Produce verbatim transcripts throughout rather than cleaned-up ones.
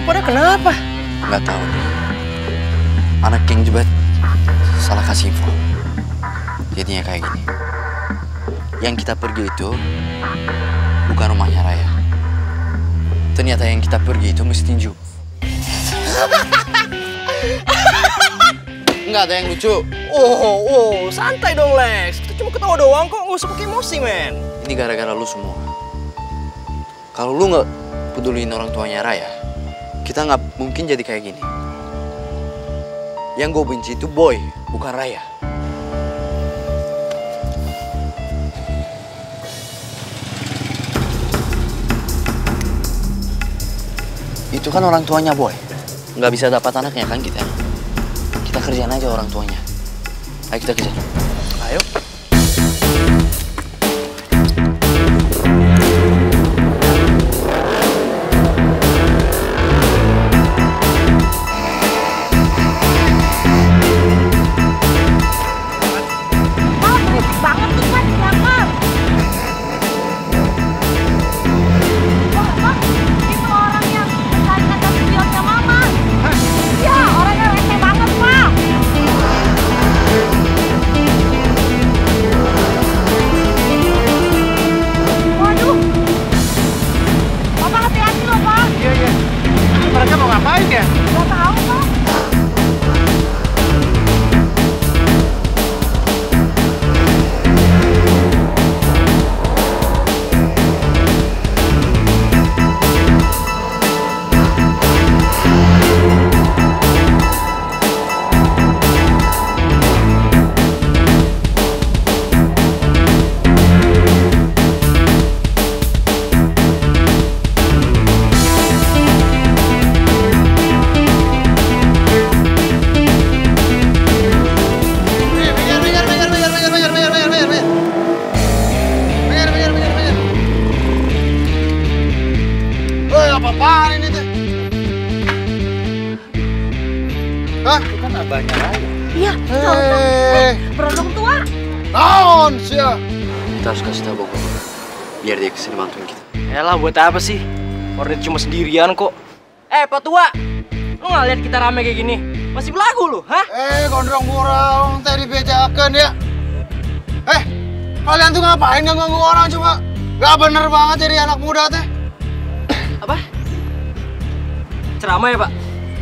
pada kenapa? Nggak tahu nih. Anak King Jebat salah kasih info. Jadinya kayak gini. Yang kita pergi itu bukan rumahnya Raya. Ternyata yang kita pergi itu mesti tinju. Nggak ada yang lucu. Oh, oh, santai dong Lex. Kita cuma ketawa doang kok, nggak usah pakai emosi men. Ini gara-gara lu semua. Kalau lu nggak peduliin orang tuanya Raya, kita nggak mungkin jadi kayak gini. Yang gue benci itu Boy, bukan Raya. Itu kan orang tuanya Boy. Nggak bisa dapat anaknya kan kita. Kita kerjain aja orang tuanya. Ayo kita kerja. Ayo. Iya, eh, berondong tua. Naon sih ya? Kita harus kasih tahu Bogor, biar dia kesini bantuin kita. Yalah, buat apa sih? Orang cuma sendirian kok. Eh, Pak Tua, lu nggak lihat kita rame kayak gini? Masih belagu lu, hah? Eh, gondrong murah, teh dibejakan ya. Eh, kalian tuh ngapain ganggu orang coba? Gak bener banget jadi anak muda teh. Apa? Ceramah ya, Pak?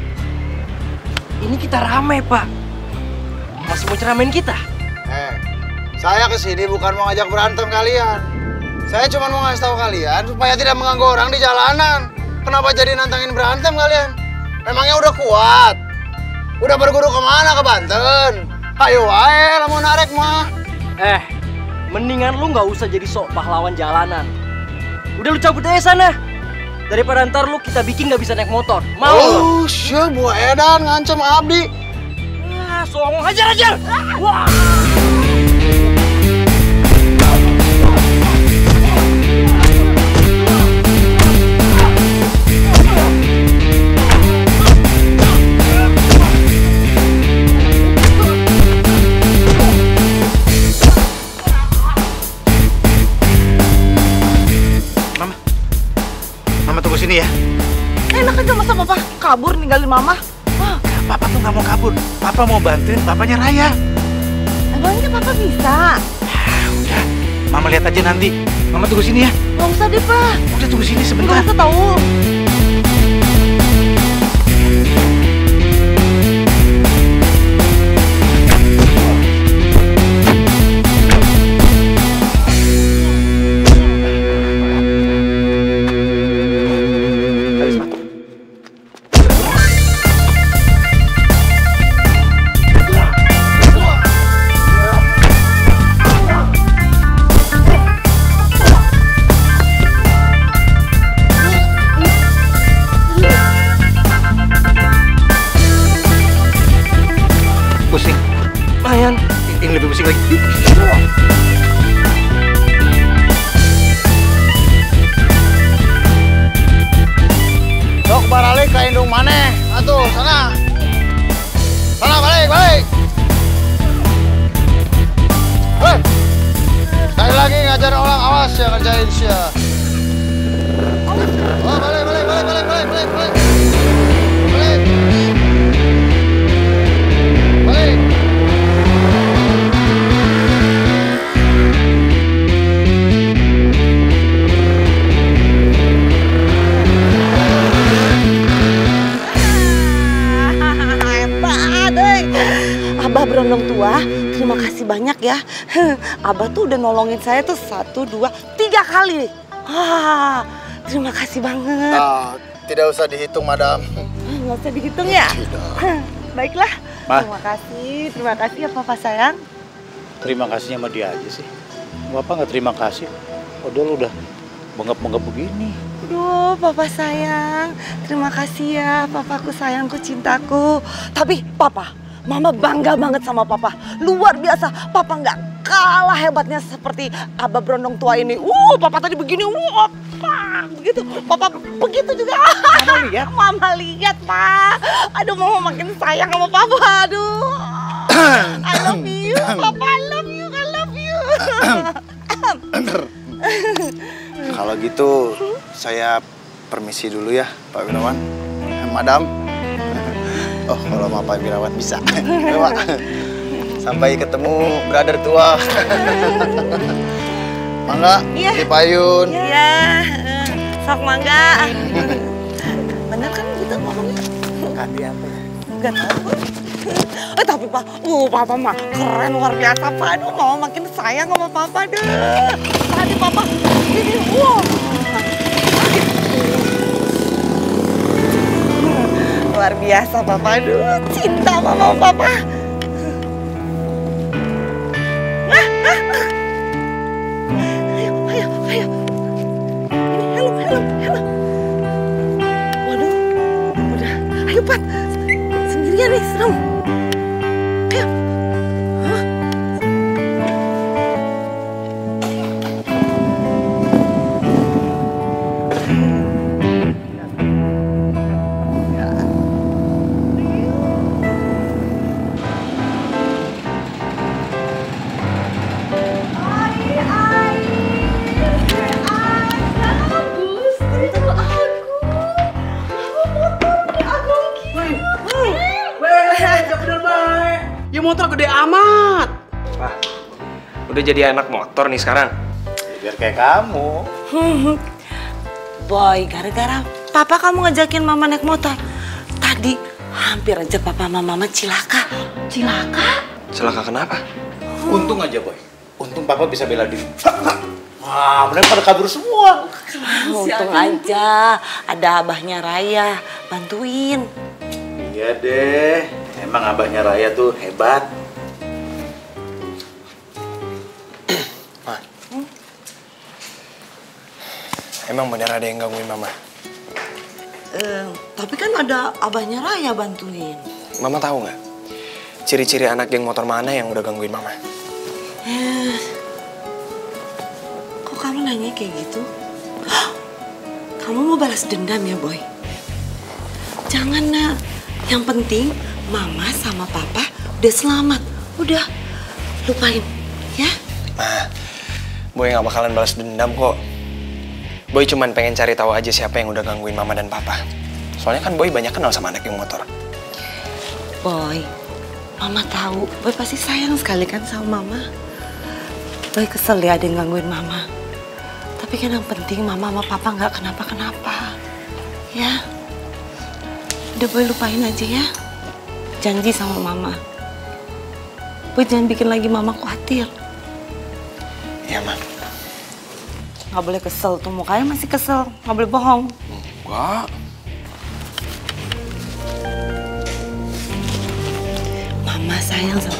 Ini kita rame, Pak. Masih mau ceramain kita? Eh, saya kesini bukan mau ngajak berantem kalian. Saya cuma mau ngasih tahu kalian supaya tidak mengganggu orang di jalanan. Kenapa jadi nantangin berantem kalian? Emangnya udah kuat? Udah berguru kemana? Ke Banten? Ayo wae, mau narik mah. Eh, mendingan lu nggak usah jadi sok pahlawan jalanan. Udah lu cabut aja sana. Daripada ntar lu kita bikin nggak bisa naik motor. Mau? Oh, syah, Bu Edan ngancam Abdi. Ah, songong hajar-hajar. Wah. Sini ya. Enak aja masa papa kabur ninggalin mama. Wah, papa tuh nggak mau kabur. Papa mau bantuin bapaknya Raya. Emangnya papa bisa? Ah, udah, mama lihat aja nanti. Mama tunggu sini ya. Nggak usah deh, Pak. Udah tunggu sini sebentar. Nggak usah tahu. Pusing. Lumayan. Ini lebih pusing lagi. Sok balik ke indung maneh. Atuh, sana. Sana balik, balik. Hei. Sekali lagi ngajar orang, awas ya kerjain sih ya. Oh, balik, balik, balik, balik, balik, balik, balik. Wah, terima kasih banyak ya. Abah tuh udah nolongin saya tuh satu, dua, tiga kali. Ah, terima kasih banget. Ah, tidak usah dihitung, Madam. Nggak usah dihitung ya? Tidak. Baiklah. Ma. Terima kasih, terima kasih ya Papa sayang. Terima kasihnya sama dia aja sih. Bapak nggak terima kasih. Padahal udah bengap-bengap begini. Aduh, Papa sayang. Terima kasih ya, Papaku sayangku, cintaku. Tapi Papa, Mama bangga banget sama Papa. Luar biasa, Papa nggak kalah hebatnya seperti Abah Berondong tua ini. Uh, Papa tadi begini, wah, Pak, begitu. Papa begitu juga. Mama lihat. Mama lihat, Pak. Aduh, Mama makin sayang sama Papa. Aduh, I love you, Papa. I love you, I love you. Kalau gitu, saya permisi dulu ya, Pak Wirawan. Madam. Oh, kalau sama Pak Wirawan bisa. Ya, Pak. Sampai ketemu brother tua. Mangga, Iya. di payun. Iya, sok mangga. Bener kan kita ngomongnya? Ganti apa ya? Gak tahu. Eh tapi Pak, uh Papa mah keren luar biasa Pak. Aduh, Mama makin sayang sama Papa deh. Tadi Papa ini, wow. Luar biasa Papa, aduh cinta sama Papa. Ah, ah, ah. Ayo, ayo, ayo. Ini helm, helm, helm. Waduh, udah. Ayo Pat, sendirian nih, serem. Ayo. Hah? Ya motor gede amat. Wah, udah jadi anak motor nih sekarang. Biar kayak kamu. Boy, gara-gara Papa kamu ngajakin Mama naik motor. Tadi hampir aja Papa sama Mama cilaka. Cilaka? Celaka kenapa? Untung aja, Boy. Untung Papa bisa bela diri. Wah, mereka pada kabur semua. Untung aja ada abahnya Raya bantuin. Iya deh. Emang abahnya Raya tuh hebat. Ma, emang bener ada yang gangguin Mama? Eh, tapi kan ada abahnya Raya bantuin. Mama tahu nggak? Ciri-ciri anak geng motor mana yang udah gangguin Mama? Eh, kok kamu nanya kayak gitu? Kamu mau balas dendam ya, Boy? Jangan, nak. Yang penting Mama sama Papa udah selamat. Udah, lupain, ya? Ma, Boy nggak bakalan balas dendam kok. Boy cuman pengen cari tahu aja siapa yang udah gangguin Mama dan Papa. Soalnya kan Boy banyak kenal sama anak geng motor. Boy, Mama tahu. Boy pasti sayang sekali kan sama Mama. Boy kesel ya ada yang gangguin Mama. Tapi kan yang penting Mama sama Papa nggak kenapa-kenapa. Ya, udah Boy lupain aja ya. Janji sama Mama. Boy jangan bikin lagi Mama khawatir. Iya, Ma. Nggak boleh kesel tuh, mukanya masih kesel. Nggak boleh bohong. Enggak. Mama sayang sama